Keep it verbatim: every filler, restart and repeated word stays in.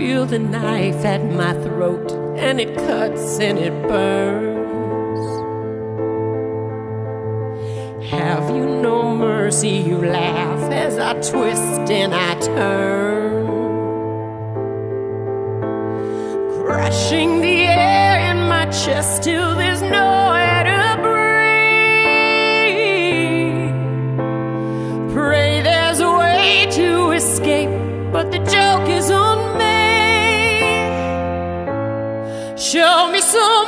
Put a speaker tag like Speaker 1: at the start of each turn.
Speaker 1: feel the knife at my throat, and it cuts and it burns. Have you no mercy? You laugh as I twist and I turn, crushing the air in my chest till there's nowhere to breathe. Pray there's a way to escape, but the joke is on me. Show me some